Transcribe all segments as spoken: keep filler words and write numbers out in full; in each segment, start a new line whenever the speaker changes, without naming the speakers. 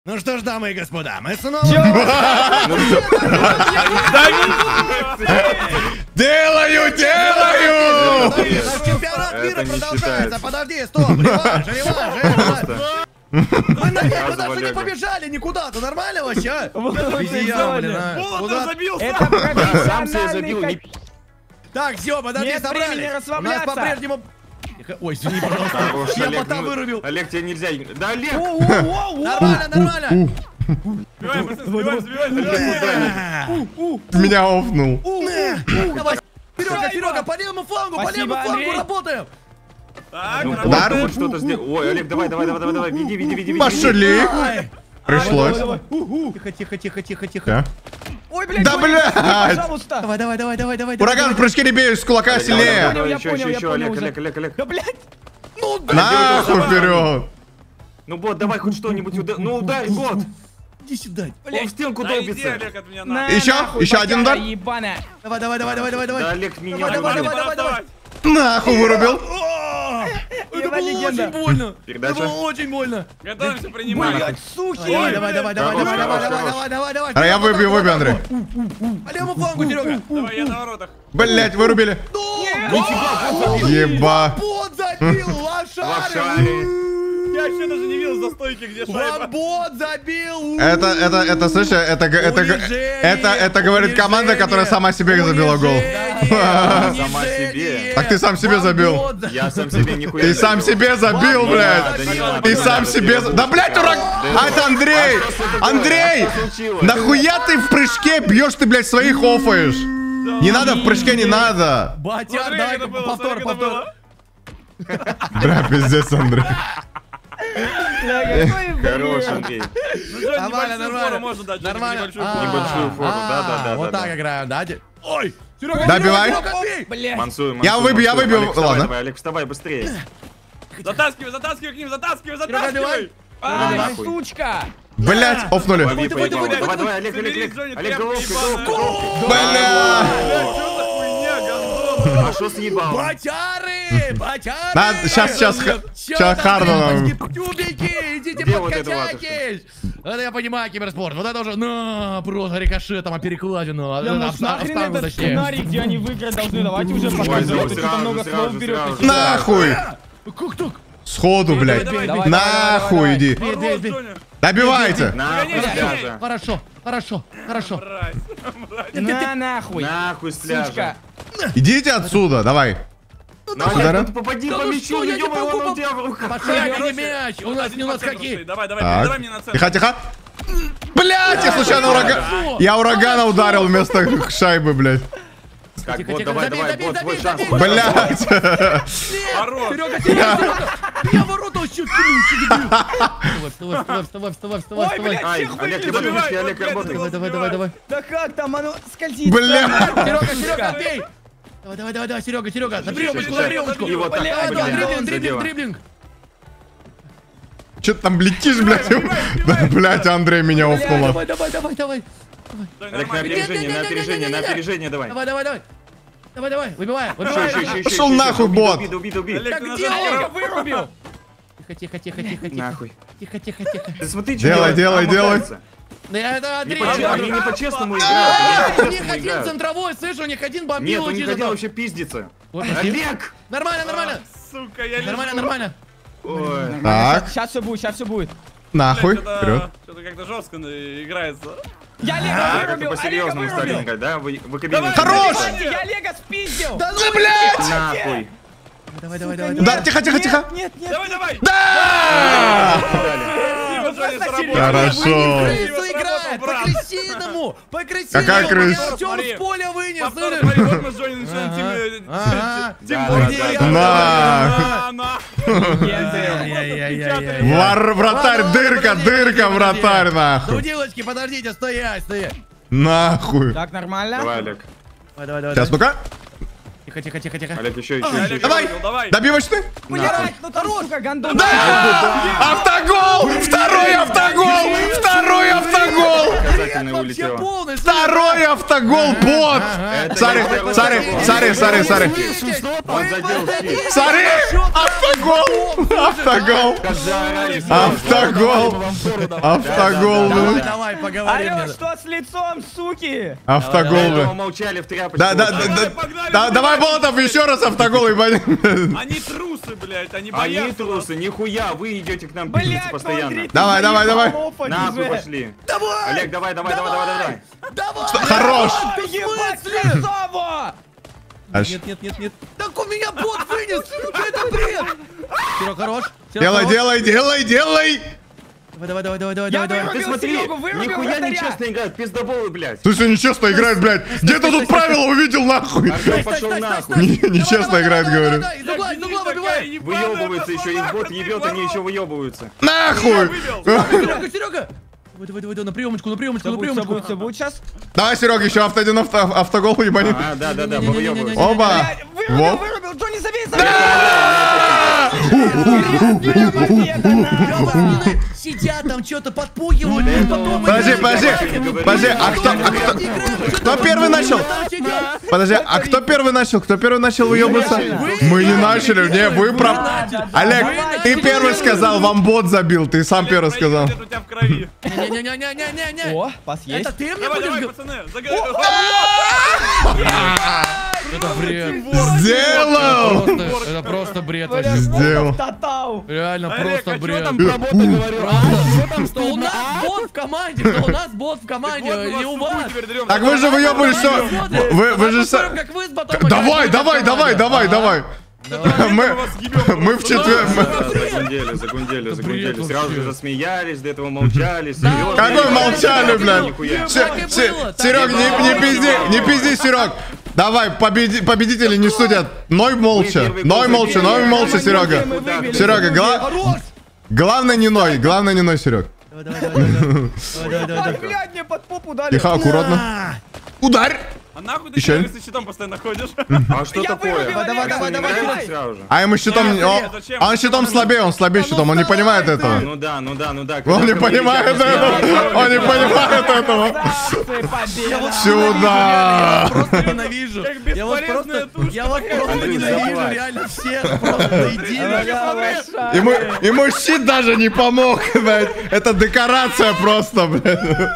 Ну что ж, дамы и господа, мы снова...
Делаю, делаю!
Наш чемпионат мира продолжается. Подожди, стоп, реванш, реванш, реванш. Мы наверх даже не побежали никуда, ты нормально вообще, а? Обезьяна, блин, а. Куда?
Это профессиональный...
Так, все, подожди,
Нет времени
собрались. У нас
расслабляться.
по-прежнему... Ой, извини, пожалуйста. Я
Олег,
пота
ну,
вырубил.
Олег, тебе нельзя. Да, Олег!
Нормально, нормально.
Сбиваем, сбиваем, сбиваем, сбиваем.
Меня офнул.
Давай, Серега, Серега, по левому флангу, по
Спасибо,
левому флангу
Андрей.
работаем.
Так,
Ну,
нормально.
Дар?
хоть что-то сделай. Ой, Олег, давай, давай, давай, давай, давай, веди, веди, веди, веди.
Пошли.
Ай.
Пришлось.
Тихо, тихо, тихо, тихо, тихо.
Да.
Ой, блядь,
Да,
ой,
блядь!
пожалуйста.
Давай, давай, давай, давай, давай.
Ураган в прыжке не бей, с кулака
Давай,
сильнее.
давай,
Я
еще,
понял,
еще,
я
еще,
понял
Олег,
уже.
Олег, Олег, Олег.
Да, блядь.
Ну, да.
Нахуй вперед.
Ну, бот, давай хоть что-нибудь ударь. Ну, ударь, бот.
Иди сюда.
Он в стенку
Да иди,
долбится.
Олег, от меня
На,
на.
Еще?
нахуй,
Еще один
ботяга
удар?
ебаная.
Давай, давай, давай, давай, давай,
Да,
давай.
Олег, меня
Давай, давай,
вырубил.
давай, давай, давай.
Нахуй вырубил.
О, Это
Ебать,
было
легенда.
очень больно.
Передача.
Это было очень больно.
Готовимся принимать.
Блядь, суки.
Давай, давай, давай, давай,
Хорош,
давай, давай,
хорош,
давай,
хорош.
давай, давай, давай.
А я выбью, выбью, Андрей.
По левому флангу, Серега.
Давай, я на воротах.
Блять, вырубили.
Ну,
Еба.
Бот забил, лошары.
Лошары.
Я вообще даже не видел за стойки, где шайба.
Ванбот забил.
Это, это, это, слышишь, это, г- это, г-
Унижение,
это, это говорит команда, которая сама себе забила гол.
Унижение,
Сама себе.
унижение.
Так ты сам себе забил.
Ванбот за-
Я сам себе нихуя
Ты
не
сам
забил.
себе забил,
Ладно,
блядь.
ладно,
Да не надо,
Ты
не
сам
надо,
себе...
ты
за-
не
Да,
будешь.
блядь, ураг... А это Андрей!
А что такое?
Андрей!
А что случилось?
Нахуя ты в прыжке бьешь, ты, блядь, своих офаешь? Не надо в прыжке, не надо.
Батя,
Смотри,
дай
как это было,
повтор,
смотри, как это
повтор.
было.
Бля, пиздец, Андрей.
Бля, какой бред.
Хорош, Андрей.
Ну что,
Нормально,
небольшую
нормально.
фору можно дать.
Нормально.
Небольшую
А,
фору.
Небольшую фору,
а,
да-да-да,
Вот
да-да.
так играем, да? Де- Ой! Серега,
Добивай.
Серега, Серега, бей!
Блядь.
Мансуй,
Я
мансуй,
выбью, я
мансуй.
выбью.
Олег, вставай,
Ладно.
давай, Олег, вставай быстрее.
Затаскивай, затаскивай к ним, затаскивай,
Серега, давай.
затаскивай.
Ай,
нахуй.
сучка.
Блять, офнули.
Лови,
давай,
поебал.
давай,
Давай,
давай,
давай, Олег, Олег,
Соберись,
Олег.
Джонни,
Олег,
тряпка
головкой,
ебаная.
головкой.
Бля.
Бля, что за хуйня, гандон?
А что съебал?
Батяры! Батяры!
Надо- щас, щас, ха- щас Харда нам.
Тюбики, идите
Где вот это
подкачайтесь! Это я понимаю, киберспорт. Вот это уже, на, просто рикошетом, а перекладину.
Да,
а,
может,
в ста- в
нахрен
штангу,
этот
точнее.
сценарий, где они выиграть должны. Давайте уже
Ой,
показывать.
ну,
Тут что-то
сразу,
много
сразу,
слов вперед.
сразу.
идти.
Нахуй.
Как так?
Сходу, блядь.
Давай,
давай, давай,
Нахуй
давай.
иди.
Бей, бей, бей.
Джонни.
Добивайте.
Нахуй,
Гони, гони.
пляжа.
Хорошо, хорошо, хорошо.
Мразь, мразь.
На нахуй.
Нахуй с
Сучка.
пляжа.
Идите отсюда, давай.
Ну,
Удар.
Олег, ну ты попади
Да
по
ну
мячу,
что, я не
ё-моё,
могу
он у
поп-
тебя в руках.
Пошли,
Так,
гони
короче,
мяч. У
один
нас не у
по
нас
центру
какие.
стоит. Давай, давай,
Так.
давай мне на центр.
Тихо, тихо. Блять, я случайно ураган... Я урагана ударил вместо шайбы, блядь.
Так,
Тихо,
вот,
тихо,
давай,
забей,
давай,
забей,
вот твой
забей,
шанс.
забей.
Блять.
Хорош.
Серега, Серега, Серега. Меня ворота вообще кинул, что дебил. Вставай, вставай, вставай, вставай, вставай,
Ой,
вставай.
блядь,
Ай,
всех
Олег, не
выключил.
выключи,
Забивай,
Олег,
вот,
работай.
Давай, давай, давай, давай.
Да как там оно скользит?
Бля.
Серега, Серега,
Сучка.
бей. Давай, давай, давай, давай, Серега, Серега. На
Щас,
приемочку,
щас,
на
щас.
приемочку.
И вот так,
Бля,
Давай,
блядь,
давай, дриблинг,
за
дриблинг,
дело.
дриблинг.
Че ты там летишь, блядь? Да, блядь, Андрей меня офнула.
Давай, давай, давай, давай.
Джонни,
Олег, на
нормально.
опережение, на опережение, на опережение давай.
Давай, давай, давай. Давай, давай, выбивай,
Еще,
выбивай.
еще, еще, еще.
Пошел
еще,
нахуй,
еще.
бот.
Убей, убей, убей.
Олег,
Так
ты
где
нажал
Олега
кнопку.
Вырубил.
Тихо, тихо, тихо, тихо, тихо.
Нахуй.
Тихо, тихо, тихо.
Ты смотри, что
Делай, делай,
Там
делай.
мотается.
Да это
Не
Андрей.
по-
Андрей.
Они не по-честному
А,
играют.
У
они не
них
по-честному
один
играют.
центровой, слышь, у них один бомбил.
Нет, он не
летит
хотел
оттуда.
вообще пиздиться.
Вот, спасибо.
Олег!
Нормально, нормально.
Сука, я лежу.
Нормально, нормально.
Ой.
Так,
Сейчас все будет, сейчас все будет.
нахуй, вперед.
Что-то как-то жестко играется.
Я Олега
Так, это
вырубил, Олега
по-серьезному стали
вырубил.
играть, да? Вы, вы кабинет.
Хорош!
Я Олега спиздил.
Да ну,
Блять!
Нахуй.
Давай, давай, давай.
Нет,
Да, тихо, тихо,
нет,
тихо.
Нет, нет.
Давай, давай.
Да!
Спасибо, Джонни, сработало.
Хорошо.
Крысу играет, по
брат.
крысиному, по крысиному.
Какая крыса?
Артем
Смотри.
с поля вынес,
Повтор,
слышишь?
смотри, вот мы с Джонни начинаем тим-
Ага.
тим-
Да,
тимбординг.
да,
да,
На!
На, на.
Ай-яй-яй-яй-яй.
Вар, вратарь,
Ладно,
дырка,
подожди,
дырка,
подожди,
вратарь,
подожди.
нахуй.
Дудилочки, подождите, стоять, стоять.
Нахуй.
Так, нормально?
Давай, Олег.
Давай, давай, давай.
Сейчас, ну-ка.
Тихо, тихо, тихо, тихо.
Олег, еще, еще,
Ага.
еще.
Давай.
Давай.
Добивочный.
Блять, ну там, сука, гандон.
Автогол! Второй автогол! Второй автогол!
Показательный
Вообще
улетел.
полный,
Второй автогол, бот! Вот!
Это
Смотри,
я второй
смотри,
забыл.
смотри, смотри, смотри.
Он задел щит.
Смотри! Автогол! Автогол!
Как заорали.
Автогол! Автогол,
Давай,
блин.
давай, поговорим.
Алло,
мне.
что с лицом, суки?
Автогол,
До этого
блин.
молчали в тряпочку.
Да, да,
Давай,
да, да.
погнали,
Да, давай,
погнали.
Болотов, еще раз автогол, ебать.
Они трусы, блядь, они
Они
боятся.
трусы, нихуя, вы идете к нам пиздиться
Блядь, ну
постоянно.
Андрей, ты
Давай, давай, давай.
заебал лопать
Нахуй
уже.
пошли.
Давай!
Олег, давай, давай, давай, давай, давай, давай.
Давай!
Хорош!
Ой, ебать, красава!
Аж-
Нет, нет, нет, нет. Так у меня бот вынес! Что это бред? Серег, хорош. Серег,
Делай,
хорош.
делай, делай, делай!
Давай, давай, давай, давай,
Я
давай, давай.
вырубил
Ты смотри,
Серегу, вырубил
нихуя
вратаря.
нечестно играют, пиздоболы, блядь.
Слушай, нечестно играет, блядь. Где-то тут правила увидел, нахуй.
Артем пошел нахуй.
Не- Нечестно играет, говорю.
Из угла, из угла выбивай.
Выебываются еще, их бот ебет, они еще выебываются.
Нахуй!
Серега, Серега. Давай, давай, давай, давай, на приемочку, на приемочку,
Все
на
будет, все будет, все
приемочку.
будет сейчас.
Давай, Серега, еще авто один авто, автогол ебани.
А, да, да, да, выебываются.
Оба!
Блядь, вырубил,
Во.
вырубил, Джонни, забей, забей!
Сидят там, что-то подпугивают, потом...
Подожди,
играют.
подожди, подожди, а кто, а кто, кто первый начал? Подожди, а кто первый начал? Кто первый начал выебываться? Мы не начали, не, вы прав. Олег, ты первый сказал, вам бот забил, ты сам первый сказал.
Это у тебя в крови.
Не-не-не-не-не-не.
О, пас есть.
Это ты мне
Давай,
будешь
давай,
говорить?
пацаны, загорай.
Это бред.
Сделал!
Просто- Это просто бред
Блядь,
вообще.
Сделал.
вот Татау.
Реально
Олег,
просто
а чё
бред.
там
Про бота говорю. А? Что там
Что у нас бот в команде, что у нас бот в команде,
Вот мы
или у
вас
вас?
теперь дрём.
Так вы же выебывались, что? Вы, вы же... са-
Как вы с ботом
Давай,
играете,
давай,
как
давай,
команда.
давай, давай. Мы, мы в четвером.
Загундели, загундели, загундели. Сразу же засмеялись, до этого молчали. серьезно.
Какой молчали, блядь?
Нихуя.
Так и было, так
Серег,
и
не,
было.
не пизди, не пизди, Серег. Давай, победи, победители не судят. Ной молча,
первый
Ной
гол
молча,
забили.
Ной молча, Серега.
Мы выиграли.
Серега, гла-
Хорош!
главное не Ной, главное не Ной, Серег.
Давай, давай, давай, давай, давай,
Ай,
давай.
блядь, мне под попу дали.
Тихо, аккуратно.
А,
Ударь!
А нахуй ты
Еще?
человек со щитом постоянно ходишь?
А что
Я
такое?
вырубил
Давай,
Олега,
давай, давай,
забирай.
давай.
Сразу же.
А ему щитом...
Нет,
о,
зачем?
а он щитом слабее, он слабее щитом, он не понимает этого.
Ну да, ну да, ну да.
Он не понимает этого, он не понимает этого.
Красавцы, победа.
Сюда!
Просто ненавижу.
Как
Я вас
бесполезная
просто,
тушка.
я вас просто
Андрюш,
ненавижу,
заплачь.
реально всех просто до единого.
Ага, лошадь.
Ему, ему щит даже не помог, блядь. Это декорация просто, блядь.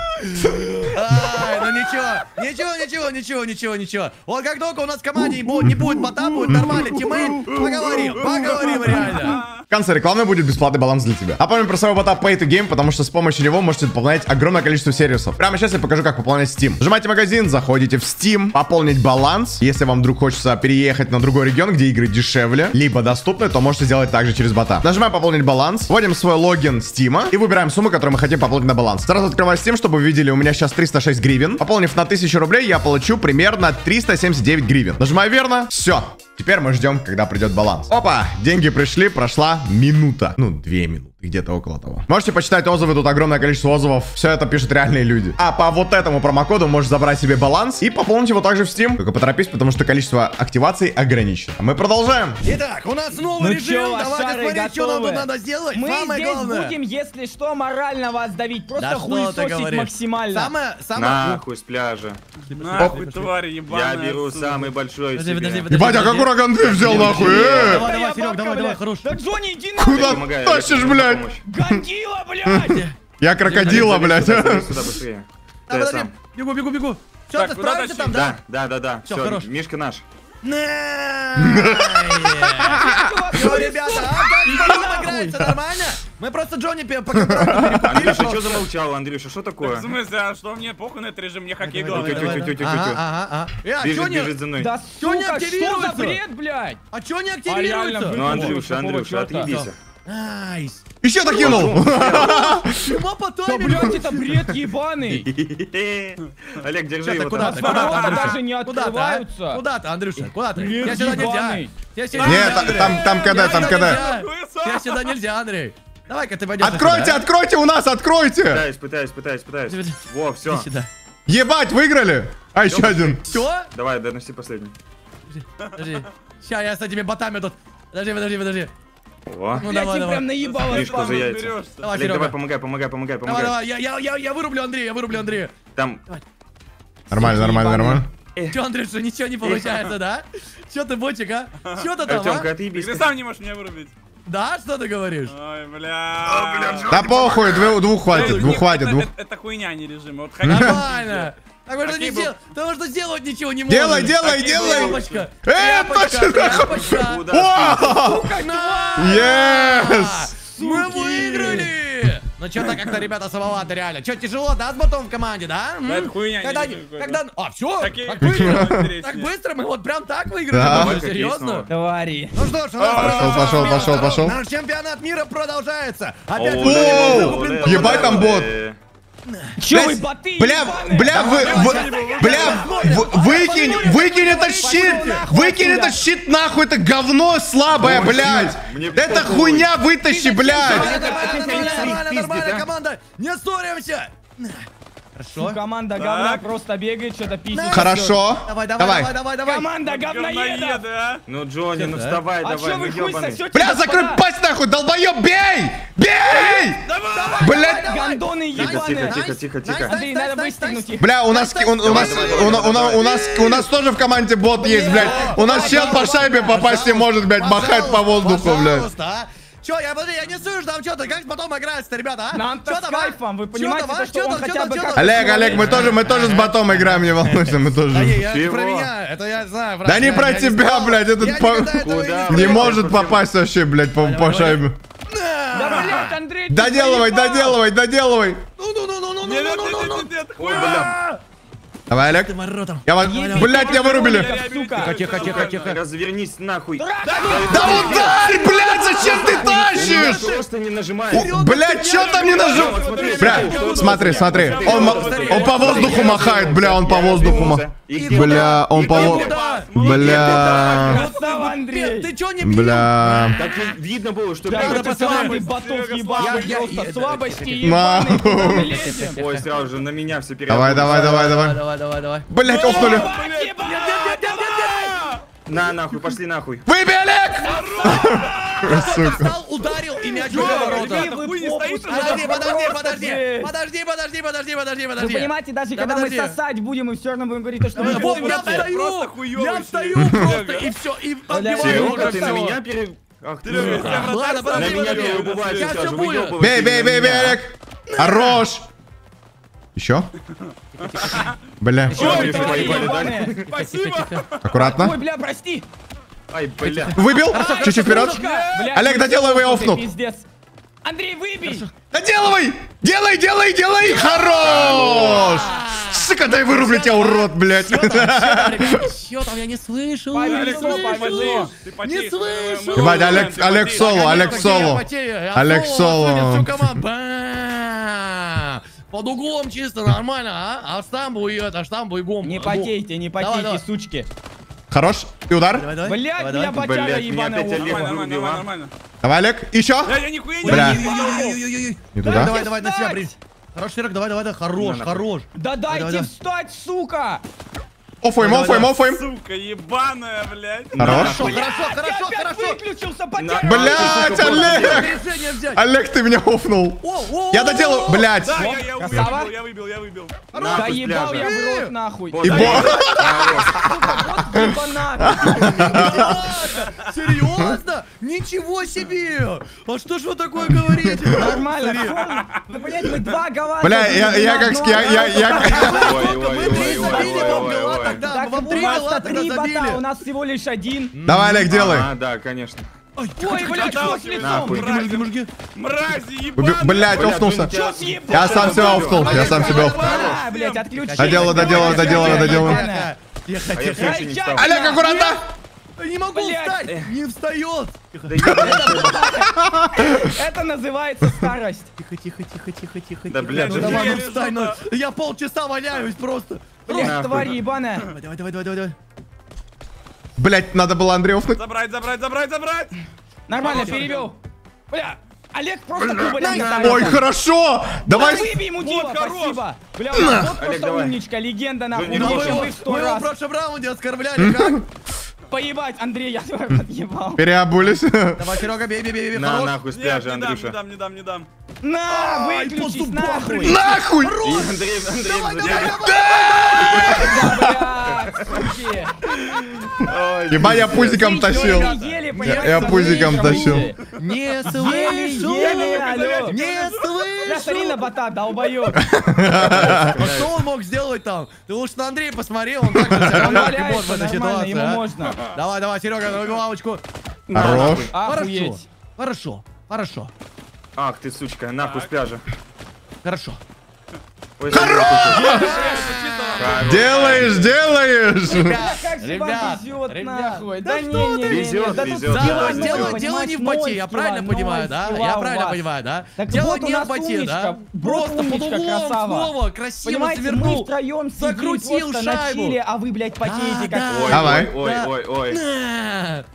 Ай, ну ничего, ничего, ничего, ничего, ничего, ничего. Вот как только у нас в команде не будет, не будет бота, будет нормальный тиммейт, поговорим, поговорим реально.
В конце рекламы будет бесплатный баланс для тебя. А помню про своего бота Pay to Game, потому что с помощью него можете пополнять огромное количество сервисов. Прямо сейчас я покажу, как пополнять Steam. Нажимайте магазин, заходите в Steam, пополнить баланс. Если вам вдруг хочется переехать на другой регион, где игры дешевле, либо доступны, то можете сделать также через бота. Нажимаем пополнить баланс, вводим свой логин Steam и выбираем сумму, которую мы хотим пополнить на баланс. Сразу открываю Steam, чтобы вы видели, у меня сейчас триста шесть гривен. Пополнив на тысячу рублей, я получу примерно триста семьдесят девять гривен. Нажимаю верно, все. Теперь мы ждем, когда придет баланс. Опа, деньги пришли, прошла минута. Ну, две минуты, где-то около того. Можете почитать отзывы, тут огромное количество отзывов. Все это пишут реальные люди. А по вот этому промокоду можешь забрать себе баланс и пополнить его также в Steam. Только поторопись, потому что количество активаций ограничено. А мы продолжаем.
Итак, у нас новый
Ну
режим,
чё,
давайте
лошары,
смотреть, что нам
готовы?
тут надо сделать.
Мы
Самое
здесь
главное.
будем, если что, морально вас давить. Просто
Да что ты
хуесосить
говоришь?
максимально.
Самое, самое...
Нахуй с пляжа.
Нахуй, тварь ебаная.
Я беру
отсюда.
самый большой
Подожди,
себе.
подожди, подожди.
Ебать, а как ураган ты взял нахуй? Э!
Давай, давай,
Я
Серег,
бабка,
давай, давай,
блядь.
хорош.
Да Джонни, иди на...
Куда
Помогаю,
тащишь,
Олег,
блядь?
помочь.
Гандила, блядь!
Я крокодила, блядь.
Сюда, сюда быстрее.
Да,
Да, я
подожди,
сам.
бегу, бегу, бегу. Все,
Так,
ты
куда
справишься там,
тащить?
да?
Да, да, да, да.
Всё,
Все,
хорош.
Мишка наш.
Все, ребята, а как потом играется, нормально? Мы просто Джонни пе- по контракту перекупили.
Андрюша,
просто.
что замолчал, Андрюша, что
В
такое?
смысле, а что мне похуй на этот режим, мне хоккей
Давай,
главное.
давай,
Тю-тю-тю-тю-тю.
давай. Ага, ага, ага. Э, а чё
Бежит,
не-
бежит за мной.
Да
Чё не
сука, что за
активируется?
бред, блядь?
А чё не
А реально,
активируется?
Ну,
Какого
Андрюша, Андрюша,
чёрта?
отъебись.
Найс.
Еще докинул.
Чего по
Да,
таймингу?
блядь, это бред ебаный.
Олег, держи
Сейчас,
его
куда
там.
ты, куда ты,
Ворота
Андрюша?
даже не
Куда ты, а?
открываются.
Куда ты, Андрюша? Куда ты?
Бред
Я сюда нельзя.
ебаный.
Я сюда
Нет,
нельзя,
та-
Андрей.
там, там КД, там
Я
КД.
нельзя. Я сюда нельзя, Андрей. Давай-ка ты пойдешь.
Откройте, откройте у нас, откройте.
Пытаюсь, пытаюсь, пытаюсь, пытаюсь. Во, все.
Сюда.
Ебать, выиграли. А, еще один.
Все?
Давай, доноси последний.
Подожди. Сейчас я с этими ботами тут. Подожди, подожди, подожди.
О.
Ну
Блядь,
давай,
им
давай.
прям наебало.
Мишку за яйца.
Берешься.
Давай,
Олег, давай,
Серега.
помогай, помогай, помогай,
Давай,
помогай.
давай, я, я, я, я вырублю Андрея, я вырублю Андрея.
Там,
Нормально, нормально, нормально.
Че, Андрюша, ничего не получается, да? Че ты, ботик, а? Че ты там,
Артемка,
а?
отъебись.
Ты сам не можешь меня вырубить.
Да, что ты говоришь?
Ой, бля.
Да похуй, двух, двух хватит, двух
Нет,
хватит,
это-
двух.
это- Это хуйня, не режим. Вот хотя бы-
Нормально. Так что не
Окей, был.
дел... Потому что сделать ничего не можешь.
Делай, делай,
Окей,
делай.
тряпочка.
Э,
Тряпочка,
точно.
тряпочка.
Куда?
О!
На!
Yes!
Мы выиграли! Ну что-то как-то, ребята, слабовато, реально. Че, тяжело, да, с ботом в команде, да? М?
Да это хуйня, не
Когда,
вижу какой-то.
когда... А, все?
Такие-
Так быстро?
интереснее.
Так быстро? Мы вот прям так выиграли?
Да.
Боже,
Как
серьезно?
есть,
Твари.
Ну что ж, у нас
Пошел,
продолжается
пошел,
чемпионат.
пошел, пошел.
Наш чемпионат мира продолжается. Опять
Оу,
выиграли,
Оу,
блин,
оле,
ебать,
оле,
там бот.
оле.
Че вы,
Блядь,
боты
Бля,
ебаные?
бля, вы, вы- бля, вы- выкинь, выкинь этот щит, выкинь этот щит нахуй, это говно слабое, блядь.
Мне
Это
похуй.
хуйня, вытащи, блядь.
Нормально,
Это
нормально,
опять
нормально,
своих
нормально,
пиздит,
нормально,
а?
команда. Не ссоримся. Хорошо.
Команда говна просто бегает, что-то пиздит.
Хорошо.
Давай, давай,
Давай.
давай, давай, давай.
Команда говноедов.
Говноеды, а?
Ну, Джонни, ну вставай,
А
давай,
что
ну
вы хуй
ебаный.
сосете?
Бля, закрой пасть нахуй, долбоёб, бей! Бей! Блядь,
Гандоны
Тихо, тихо,
ебаные.
тихо, тихо, тихо.
Андрей, надо выстегнуть их.
бля, у нас, у, у нас, у, на- у, на- у нас, у нас тоже в команде бот есть, блядь. У нас чел по шайбе попасть не может, блядь, махать по воздуху, блядь.
Пожалуйста, а. Чё, я, подожди, я не слышу там что-то, как потом играется, ребята, а?
Нам-то
Чё
с
там, а?
кайфом, вы
Чё
понимаете,
там, а?
то, что
Чё
он
там, чё
хотя
там,
бы
чё
как-
там?
Олег, Олег, мы тоже, мы тоже с ботом играем, не волнуйся, мы
Да не,
тоже.
я не
Чего?
про меня, это я знаю.
Да не
я-
про
я
тебя,
сказал.
блядь, этот
Я
по-
никогда этого и
Куда?
не
Не
сказал.
может попасть вообще, блядь, по, по шайбе.
Да, блядь, Андрей, ты
Доделывай,
заебал.
доделывай, доделывай.
Ну-ну-ну-ну-ну-ну-ну-ну-ну-ну.
Нет, нет, нет, нет, нет, хуй.
Ой, бля. Давай, Олег.
Ты воротом.
Я вас, блядь, меня вырубили.
Сука.
Тихо, тихо, тихо.
Развернись нахуй.
Да ударь, блядь, зачем ты тащишь?
Просто не нажимай.
О, блядь, чё там не нажал? Бля, смотри, смотри, он, ма- он по воздуху махает, бля, он по воздуху махает.
И где?
Бля, он по воздуху. Бля,
Красава, Андрей.
Ты чё не пьёшь?
бля.
Так и видно было, что...
Да,
Надо
это
пацаны,
слабый ботов ебаный,
Я- я-
просто
я-
слабости
На.
ебаные, куда мы лезем?
Ой, сразу же на меня все
Давай, давай, давай, давай.
Давай, давай, давай.
Блять, офнули.
Ебать, ебать.
На, нахуй, пошли нахуй.
Выбей, Олег! Сука.
Встал, ударил и мяч в ворота.
Ребята, хуй не стоит уже.
Подожди, подожди,
Просто
подожди.
жесть.
Подожди, подожди, подожди, подожди,
Вы
подожди.
понимаете, даже
Да
когда мы
подожди.
сосать будем, мы все равно будем говорить, то, что
Вот,
мы
вот,
говно.
я встаю,
Просто хуёвый
я встаю
Серёга.
просто и все, и отбиваю
Серега,
уже
ты на
всё.
меня пере... Ах ты,
Серёга,
сука.
я
Ладно,
вратарь
На
подожди,
сам.
меня
подожди.
переубываете
Сейчас
сразу,
всё будет.
выёбываете
Бей, бей,
на
бей, бей,
меня.
Олег. Хорош. Еще? Бля,
Чё,
Ой,
Андрюша,
твари
поебали, да?
ебаные.
Спасибо.
Ой,
аккуратно.
бля, прости.
Ай, бля.
Выбил? Чуть-чуть вперед.
Бля,
Олег,
ты
доделай его, я
ты
офнул.
Пиздец. Андрей, выбей.
Доделывай! Делай, делай, делай! Хорош! Сука, дай вырублю тебя, урод, блядь.
Чё там, я не слышу.
Повезло, повезло.
Ты
Не
потеешь,
слышу.
э,
Ебать, Олег,
ты
Олег
потеешь.
соло, Олег
Конечно,
соло.
я потею, я
Олег
соло,
соло.
всю команду. Бам! Под углом чисто, нормально, а? А штамбу и это, штамбу и гом.
Не
гом.
потейте, не
Давай,
потейте,
давай.
сучки.
Хорош. И удар.
Давай, давай.
Блядь,
Давай,
меня
давай.
бочага
Блядь, меня
ебаная
опять Олег
ухнула.
Нормально,
вырубил,
нормально,
а?
нормально.
Давай, Олег. Еще.
Я, я нихуя не
Бля.
видел.
Ой-ой-ой-ой-ой-ой.
Не
Давай,
туда.
давай, давай, на себя,
Встать!
блин. Хорош, Серег, давай, давай, давай, хорош,
На,
хорош.
Да
давай,
дайте
давай.
встать, сука!
Офаем, офаем, офаем.
Сука, ебаная, блядь.
Хорош.
Хорошо, хорошо,
Я
хорошо,
опять
хорошо.
выключился, потяг!
Блядь, Олег.
Решение взять.
Олег, ты меня офнул.
О, о,
Я
о,
доделаю.
о,
Блядь.
Да, я, я,
Красава.
выбил, я выбил, я выбил.
Да
Нахуй с
ебал
пляжа.
я в рот нахуй!
И
Да,
бо-
Ебанат!
Серьезно? Ничего себе! А что ж вы такое говорите?
Нормально, форма. Вы понимаете, мы два голландца.
Бля, я, я как... ски- Я, я, я...
Ой, ой,
Мы три
ой, ой,
забили
ой,
вам
ой,
гола
ой.
тогда.
Так
Мы вам
у
три
нас-то
гола тогда
три бота, у
забили.
нас всего лишь один.
Давай, Олег, делай.
А, да, конечно.
Ой,
Ой, блядь, что с
Нахуй.
лицом?
мужики, мужики.
Мрази,
Уби-
ебаные.
Блядь,
Бля,
офнулся.
Джонни, тебя-
съебал?
Я сам себя офнул. Я сам себя офнул.
А, блядь, отключи.
Доделай, доделай, доделай, доделай.
Тихо,
А я
тихо.
все еще не встал.
Олег, аккуратно.
Не могу
Блядь.
встать. Не встает. Тихо,
Да ебать,
Это называется старость.
тихо, тихо, тихо, тихо, тихо.
Да,
тихо.
блядь,
Ну
же
давай,
я
ну
лежу,
встань, ну.
да.
Я полчаса валяюсь просто.
Блядь,
Нахуй.
тварь ебаная.
Давай, давай, давай, давай, давай.
Блять, надо было Андрея офнуть.
Забрать, забрать, забрать, забрать.
Нормально, перевел. Бля, Олег просто кубарем
Ой,
не ставится.
Ой, хорошо. Давай.
Выбей ему диво,
Вот, хорош.
спасибо. Бля, вот просто
Олег, давай.
умничка, легенда, нахуй.
не
Ну,
Умнее,
вы
чем
его
вы в сто
вы его в
раз.
прошлом раунде оскорбляли, как?
Поебать, Андрей, я тебя подъебал.
Переобулись.
Давай, Серега, бей, бей, бей, бей,
На,
хорош.
нахуй с
Нет,
пляжа,
не дам, не
Андрюша.
дам, не дам, не дам.
На,
Ай,
выключись,
поступ,
нахуй!
Нахуй!
И Андрей, Андрей,
Давай,
Андрей.
давай,
Бля, суки!
Ой,
Ебать, я
пиздец.
пузиком тащил.
Еле,
Я, я пузиком тащил.
Не
Еле-еле, алло!
Не
Бля, смотри
слышу!
на бота, долбоёб!
А что он мог сделать там? Ты лучше на Андрея посмотри, он так же себя
Он
повёл,
валяется
в этой
нормально,
ситуации,
ему
а.
можно.
Давай, давай, Серега, на лавочку.
Хорош.
Хорошо,
Охуеть.
хорошо, хорошо,
Ах ты, сучка, нахуй с пляжа.
хорошо.
Ой, Хорош!
Делаешь, делаешь.
Как же вам
Ребят,
везет,
ребят,
нахуй!
да
Да
что
не, не,
ты?
не,
Везет,
да тут
везет,
дело-
Дело,
да,
дело,
везет.
дело не в
понимаешь,
боте, я
ноль
правильно
скилла,
понимаю,
ноль
да?
скилла
Я
у
правильно
вас.
понимаю, да?
Так
Дело
вот у
не в
нас
боте,
умничка,
да?
вот
Просто под
умничка,
углом
красава.
снова красиво
Понимаете, мы
завернул.
втроем сидим
Закрутил
просто на
шайбу.
чиле, а вы, блядь, потеете
Да,
как...
да.
Ой,
Давай.
ой,
Да.
ой, ой, ой.
На.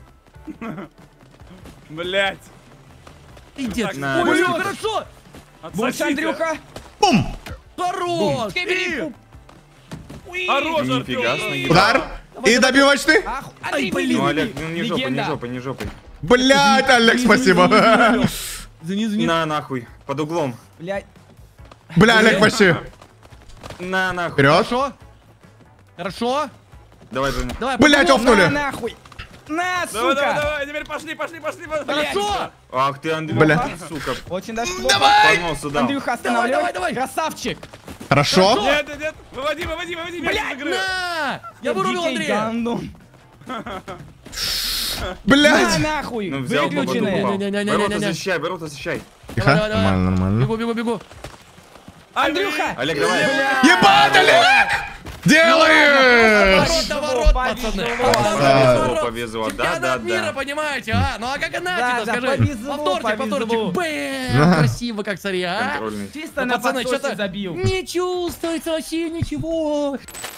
Блять.
Иди.
На.
Ой, ой, хорошо.
Больше, Андрюха!
Бум.
Хорош.
Скибиди.
И-
Хорош,
Нифига,
Артём.
с ноги.
Удар. И добиваешь ты?
Ах,
Ай,
Андрей,
блин.
Ну,
блин.
Олег, ну не жопой, не
Легенда.
жопой, не жопой.
Блять, Олег, спасибо.
Извини, извини.
На нахуй, под углом.
Блядь.
Бля, Олег, почти.
На нахуй.
Вперед.
Хорошо. Хорошо.
Давай, Женя.
Давай.
Блять,
по-другому.
На,
офнули.
нахуй! На,
Давай, давай,
сука!
давай, теперь пошли, пошли, пошли. пошли.
Хорошо.
Ах ты, Андрей,
Бля.
сука.
Очень даже плохо.
По носу дал.
Андрюха, останавливай.
Давай, давай, давай.
Красавчик!
Хорошо.
Нет, нет, нет. Выводи, выводи, выводи. мяч из игры.
На. Я вырубил
Дикий
Андрея.
гандон. На,
Блять.
нахуй!
Ну, взял по боку,
Выключенные.
попал.
Не-не-не-не-не-не.
Ворота защищай, ворота защищай.
Тихо.
Давай, давай, давай.
Нормально, нормально.
Бегу, бегу, бегу.
Андрюха!
Олег, давай.
Ебать, Олег! Делаешь!
Ворот на ворот, пацаны.
Повезло.
Повезло, повезло. Да, да,
Чемпионат мира,
да.
понимаете, а? Ну а как
Да,
иначе-то,
да,
скажи?
повезло,
Повторчик,
повезло.
повторчик. Бэм, красиво как царя, а?
Контрольный.
Чисто
Ну,
на
пацаны,
подсосе
что-то
забил.
не чувствуется вообще ничего.